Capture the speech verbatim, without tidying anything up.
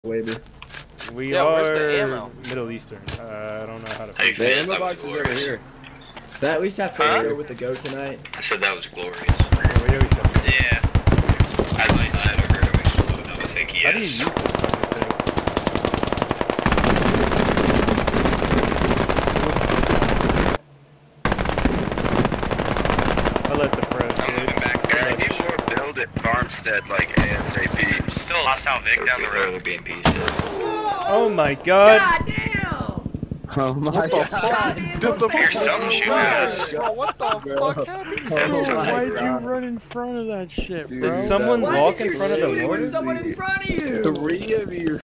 Waver. We yeah, are where's the ammo? Middle Eastern. Uh, I don't know how to. Hey, The ammo box is over here. That we just have to Huh? go with the go tonight. I said that was glorious. Yeah, we always have to. Yeah. I might not have heard him explode. I think he How do you use this fucking thing? I'll let the press. I'm moving back. Guys, you more build at Farmstead like ASAP. Still lost out Vic down the road. Being pieces. Oh my god! God damn! Oh my god. Here's something shooting at us. Bro, what the fuck happened? That's Oh so my funny. Why'd you God. run in front of that shit, Dude, bro? Did someone Why walk did in you front of the shoot mortar? with someone in front of you? Three of you